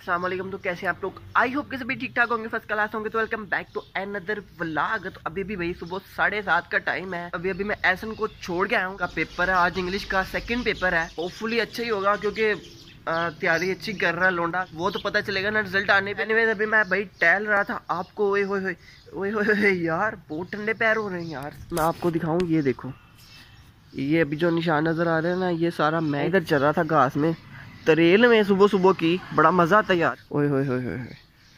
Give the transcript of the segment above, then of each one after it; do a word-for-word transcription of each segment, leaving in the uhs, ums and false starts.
अस्सलाम वालेकुम। तो कैसे आप लोग? आई होप के सभी ठीक ठाक होंगे, फर्स्ट क्लास होंगे। तो welcome back to another vlog. तो अभी भी भाई सुबह साढ़े सात का टाइम है। अभी अभी मैं एसन को छोड़ के आया हूँ। का पेपर है आज, इंग्लिश का सेकंड पेपर है। होपफुली अच्छा ही होगा क्योंकि तैयारी अच्छी कर रहा है लोंडा। वो तो पता चलेगा ना रिजल्ट आने पे। एनीवेज अभी मैं भाई टहल रहा था। आपको ओए होए ओए होए यार बहुत ठंडे पैर हो रहे हैं यार। मैं आपको दिखाऊँ, ये देखो, ये अभी जो निशान नजर आ रहे हैं ना, ये सारा मैं इधर चल रहा था घास में, तरेल में सुबह सुबह की। बड़ा मजा आता यार। ओए होए होए होए।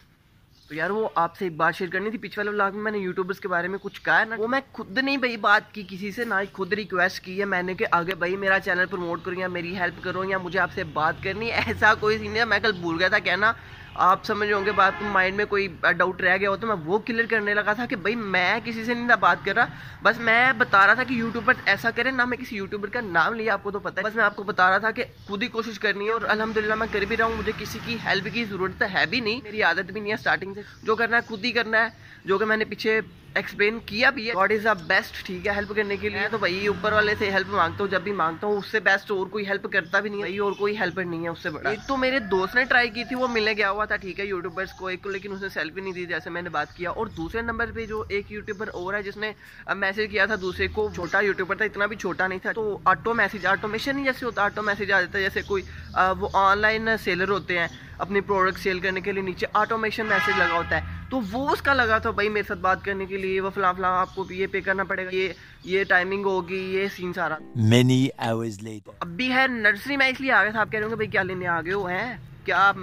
तो यार वो आपसे एक बात शेयर करनी थी। पिछले वाले व्लॉग में मैंने यूट्यूबर्स के बारे में कुछ कहा है ना, वो मैं खुद नहीं भाई बात की किसी से, ना ही खुद रिक्वेस्ट की है मैंने कि आगे भाई मेरा चैनल प्रमोट करो या मेरी हेल्प करो या मुझे आपसे बात करनी है, ऐसा कोई सीन है। मैं कल भूल गया था कहना, आप समझ रहे होंगे बात, माइंड में कोई डाउट रह गया हो तो मैं वो क्लियर करने लगा था कि भाई मैं किसी से नहीं था बात कर रहा, बस मैं बता रहा था कि यूट्यूबर ऐसा करे ना। मैं किसी यूट्यूबर का नाम लिया, आपको तो पता है। बस मैं आपको बता रहा था कि खुद ही कोशिश करनी है और अल्हम्दुलिल्लाह मैं कर भी रहा हूँ। मुझे किसी की हेल्प की जरूरत है भी नहीं, मेरी आदत भी नहीं है स्टार्टिंग से। जो करना है खुद ही करना है, जो कि मैंने पीछे एक्सप्लेन किया भी है। गॉड इज द बेस्ट, ठीक है, हेल्प करने के लिए। तो भाई ऊपर वाले से हेल्प मांगता हूँ जब भी मांगता हूँ, उससे बेस्ट और कोई हेल्प करता भी नहीं है भाई, और कोई हेल्पर नहीं है उससे बड़ा। एक तो मेरे दोस्त ने ट्राई की थी, वो मिलने गया हुआ था, ठीक है, यूट्यूबर्स को एक को, लेकिन उसने सेल्फी नहीं दी जैसे मैंने बात किया। और दूसरे नंबर पे जो एक यूट्यूबर और है जिसने मैसेज किया था दूसरे को, छोटा यूट्यूबर था, इतना भी छोटा नहीं था। तो ऑटो मैसेज, ऑटोमेशन नहीं जैसे होता, ऑटो मैसेज आ जाता है जैसे कोई आ, वो ऑनलाइन सेलर होते हैं, अपनी प्रोडक्ट सेल करने के लिए नीचे ऑटोमेशन मैसेज लगा होता है। तो वो उसका लगा था भाई मेरे साथ बात करने के लिए, वो फला फला आपको ये पे करना पड़ेगा, ये ये टाइमिंग होगी, ये सीन सारा। Many hours later. अब भी है नर्सरी में इसलिए आ गया था। आप कह रहे होंगे भाई क्या लेने आ गए हो, हैं क्या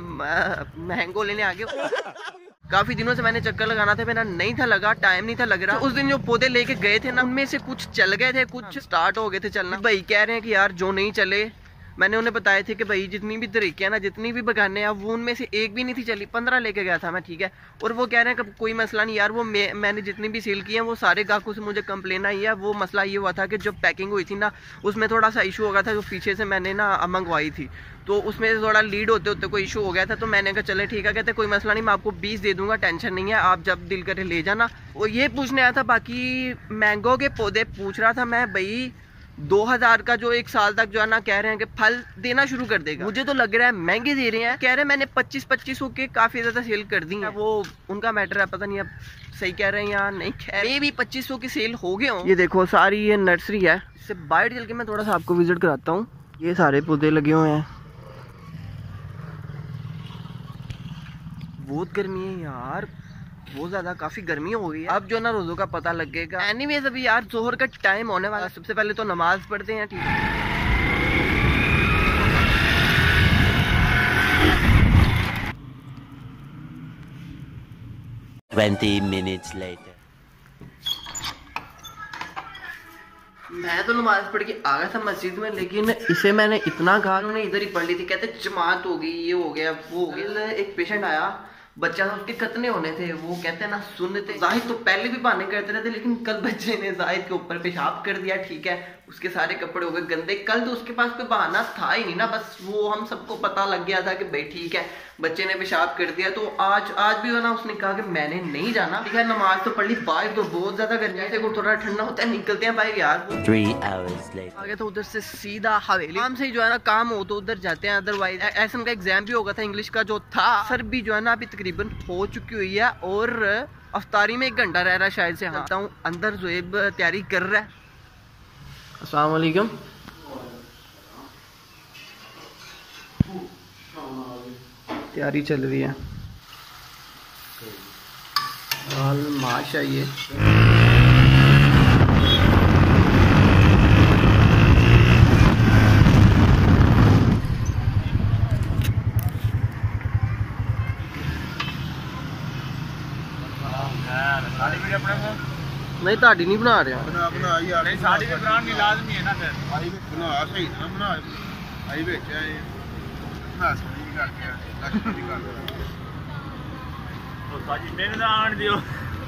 मैंगो लेने आ गए हो? काफी दिनों से मैंने चक्कर लगाना था, मेरा नहीं था लगा, टाइम नहीं था लग रहा। तो उस दिन जो पौधे लेके गए थे ना, उनमें से कुछ चल गए थे, कुछ स्टार्ट हो गए थे चलना। भाई कह रहे हैं कि यार जो नहीं चले, मैंने उन्हें बताए थे कि भाई जितनी भी तरीके हैं ना, जितनी भी बगाने हैं, वो उनमें से एक भी नहीं थी चली। पंद्रह लेके गया था मैं, ठीक है। और वो कह रहे हैं कि कोई मसला नहीं यार, वो मैं, मैंने जितनी भी सेल की है वो सारे ग्राहकों से मुझे कंप्लेन आई है। वो मसला ये हुआ था कि जब पैकिंग हुई थी ना, उसमें थोड़ा सा इशू हो गया था, जो पीछे से मैंने ना मंगवाई थी, तो उसमें थोड़ा लीड होते होते कोई इशू हो गया था। तो मैंने कहा चले ठीक है, कहते कोई मसला नहीं, मैं आपको बीस दे दूंगा, टेंशन नहीं है, आप जब दिल करे ले जाना। और ये पूछने आया था। बाकी मैंगो के पौधे पूछ रहा था मैं भाई, दो हजार का जो एक साल तक जो है ना, कह रहे हैं कि फल देना शुरू कर देगा। मुझे तो लग रहा है महंगे दे रहे हैं। कह रहे हैं मैंने पच्चीस पच्चीस के काफी ज्यादा सेल कर दी है। वो उनका मैटर है, पता नहीं अब सही कह रहे हैं या नहीं। ये भी पच्चीस सौ की सेल हो गए हो। ये देखो सारी ये नर्सरी है। इससे बाहर चल के मैं थोड़ा सा आपको विजिट कराता हूँ। ये सारे पौधे लगे हुए हैं। बहुत गर्मी है यार, बहुत ज्यादा, काफी गर्मी हो गई है। अब जो ना रोजों का पता लगेगा। एनीवेज अभी यार जोहर का टाइम होने वाला है। सबसे पहले तो नमाज पढ़ते हैं, ठीक है। Twenty minutes later. मैं तो नमाज पढ़ के आ गया था मस्जिद में, लेकिन इसे मैंने इतना कहा, उन्होंने इधर ही पढ़ ली थी। कहते जमात हो गई, ये हो गया, वो हो गया। एक पेशेंट आया, बच्चा था, उसके खतने होने थे, वो कहते हैं ना सुनते। जाहिद तो पहले भी बहाने करते रहते, लेकिन कल बच्चे ने जाहिद के ऊपर पेशाब कर दिया, ठीक है, उसके सारे कपड़े हो गए गंदे। कल तो उसके पास कोई बहाना था ही नहीं ना, बस वो हम सबको पता लग गया था कि भाई ठीक है बच्चे ने पेशाब कर दिया। तो आज आज भी ना उसने कहा कि मैंने नहीं जाना, ठीक है। नमाज तो पढ़ ली, बाहर तो बहुत ज्यादा गर्मी है, थोड़ा ठंडा होता है, निकलते हैं बाहर यार। Three hours later. आगे तो उधर से सीधा हवेली, काम से ही जो है ना काम हो तो उधर जाते हैं। अदरवाइज एसएम का एग्जाम भी होगा था इंग्लिश का जो था, सर भी जो है ना अभी तकरीबन हो चुकी हुई है, और अफ्तारी में एक घंटा रह रहा है शायद से। हाँ हूँ अंदर जोएब तैयारी कर रहा है। अस्सलाम वालेकुम। तैयारी चल रही है माशा। ये नहीं ताड़ी नहीं बना रहे बना बना यार, नहीं साड़ी के ब्रांड नहीं लाजमी है ना, फिर आई बना सही ना बना आई बेच आए ना सही करके लक्ष्मी कर दो तो साजी मेरे ना आण दियो।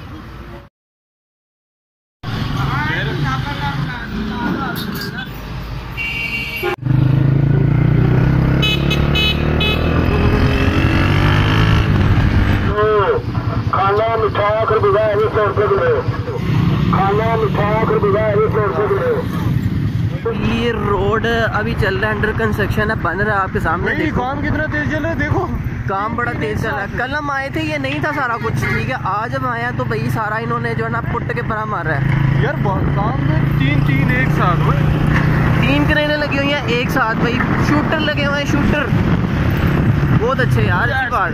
खाना मिठा कर बुझाए सौ रुपये किलो, खाना मिठा कर बुझाए सौ रुपये किलो। ये रोड अभी चल रहा है, अंडर कंस्ट्रक्शन है, बन रहा है आपके सामने। देखो काम कितना तेज चल रहा है, देखो काम बड़ा तेज चल रहा है। कल हम आए थे ये नहीं था सारा कुछ, ठीक है। आज हम आया तो भाई सारा इन्होंने जो है ना पुट के बना मार रहा है यार। काम में तीन तीन एक साथ हो, तीन क्रेनें लगी हुई हैं एक साथ भाई, शूटर लगे हुए हैं, शूटर बहुत अच्छे यार। अच्छी बात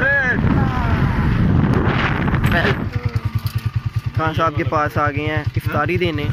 है। खान साहब के पास आ गए हैं इफ्तारी देने।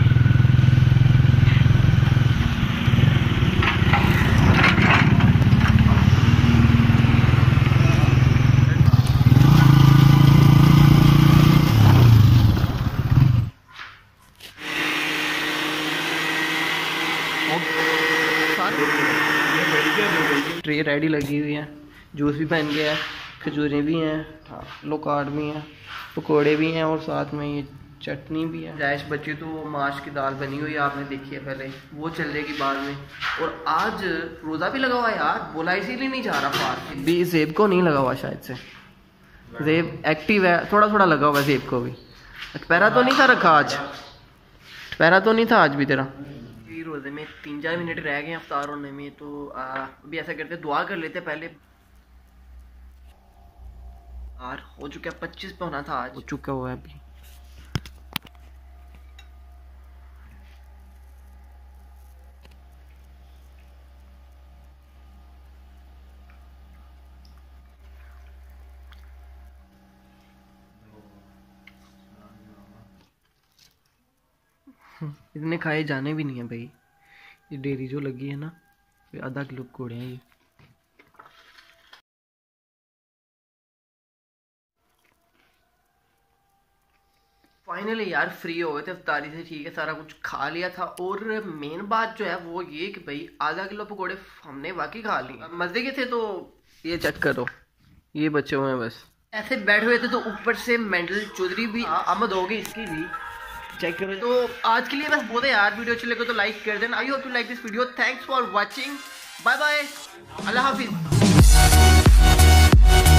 ट्रे रेडी लगी हुई है, जूस भी बन गया है, खजूरें भी हैं, हाँ लोकाट भी हैं, पकोड़े भी हैं और साथ में ये चटनी भी है। डैश बच्चे तो माश की दाल बनी हुई है, आपने देखी है पहले, वो चलेगी बाद में। और आज रोज़ा भी लगा हुआ है यार, बोला इसीलिए नहीं जा रहा फास्ट भी। जेब को नहीं लगा हुआ शायद से, जेब एक्टिव है, थोड़ा थोड़ा लगा हुआ है जेब को भी। पैरा तो नहीं था रखा आज, पैरा तो नहीं था आज भी तेरा। रोज़े में तीन चार मिनट रह गए अफ्तार होने में, तो अभी ऐसा करते दुआ कर लेते पहले। यार हो चुका है पच्चीस पे होना था, आज हो चुका हुआ है अभी। इतने खाए जाने भी नहीं है भाई। ये डेयरी जो लगी है ना, ये आधा किलो पकौड़े हैं ये। फाइनली यार फ्री हो गए थे इफ्तारी से, ठीक है, सारा कुछ खा लिया था। और मेन बात जो है वो ये कि भाई आधा किलो पकौड़े हमने वाकई खा लिए, मजे के थे। तो ये चेक करो, ये बचे हुए हैं बस ऐसे बैठे हुए थे। तो ऊपर से मेंटल चौधरी भी आमद हो गई इसकी भी, चेक करें। तो आज के लिए बस बहुत है यार, वीडियो अच्छी लगे तो लाइक कर देना। I hope you like this video. Thanks for watching, bye bye, अल्लाह हाफिज।